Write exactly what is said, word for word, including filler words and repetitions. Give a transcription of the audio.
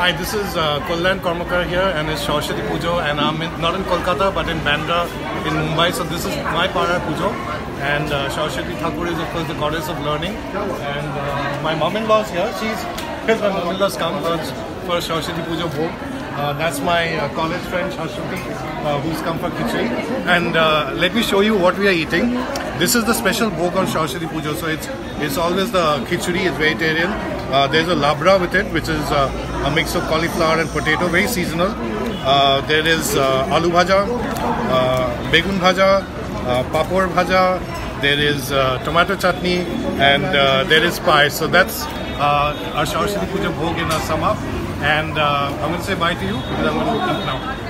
Hi, this is uh, Kullan Kormakar here, and it's Saraswati Pujo, and I'm in, not in Kolkata but in Bandra in Mumbai. So this is my Para Pujo, and uh, Saraswati Thakur is of course the goddess of learning, and uh, my mom-in-law is here. She's here's my mom-in-law's come for, for Saraswati Pujo bhog. Uh, that's my uh, college friend Saraswati, uh, who's come for Khichuri. And uh, let me show you what we are eating. This is the special bhog on Saraswati Pujo. So it's it's always the Khichuri, it's vegetarian. Uh, there's a labra with it, which is uh, a mix of cauliflower and potato, very seasonal. Uh, there is uh, aloo bhaja, uh, begun bhaja, uh, papor bhaja. There is uh, tomato chutney, and uh, there is pie. So that's uh, our Saraswati Puja bhog in a sum up. And uh, I'm going to say bye to you because I'm going to eat now.